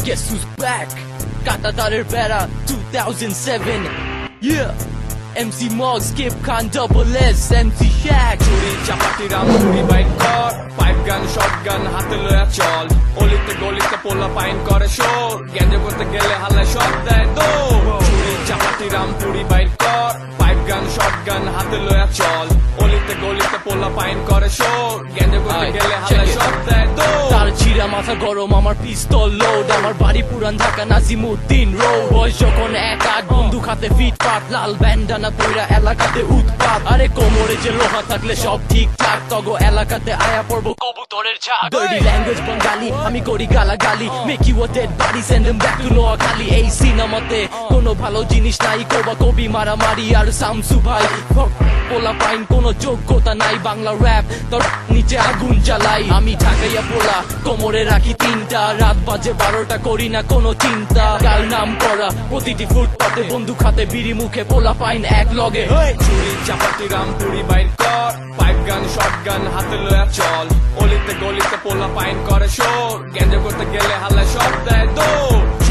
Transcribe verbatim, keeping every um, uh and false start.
Guess who's back? Katatarer Bera two thousand seven. Yeah. M C Mog, Skip Khan, Double S, M C Shaq. Churi chapati ram churi bike car, pipe gun, shotgun, hate loya chol. Olite golite pola pine kore shor, ganje korte gele halla shot day do. Churi chapati ram churi bike car, pipe gun, shotgun, hate loya chol. Olite golite pola pine kore shor, ganje korte gele halla shot day do. তার ছিড়া মাথা গরম আমার পিস্তল load আমার বাড়ি পুরান Dhaka Nazimuddin road বয়স যখন এক আট বন্দুক হাতে ফিট পাট লাল ব্যান্ডানা পইরা এলাকাতে উৎপাত আরে কোমরে যে লোহা থাকলে সব ঠিকঠাক তগো এলাকাতে আয়া পড়ব কবুতরের ঝাঁক ডার্টি ল্যাঙ্গুয়েজ বাঙালি আমি করি গালাগালি make you a dead body send them back to Noakhali এই সিনেমাতে কোনো ভালো জিনিস নাই কোবা কবি মারামারি আর শামসু ভাই পোলা পাইন কোনো যোগ্যতা নাই বাংলা র‍্যাপ তোর নিচে আগুন জ্বালাই আমি ঢাকাইয়া পোলা কোমরে রাখি তিনটা রাত বাজে বারোটা করি না কোনো চিন্তা কাল নাম করা প্রতিটি ফুটপাতে বন্দুক হাতে বিড়ি মুখে পোলা পাইন এক লগে চুরি চাপাতি রাম পুরি বাইর কর পাইপ গান শটগান হাতে লয়া চল অলিতে গলিতে পোলা পাইন করে শোর গেঞ্জে করতে গেলে হাল্লা শট দেয় দৌড়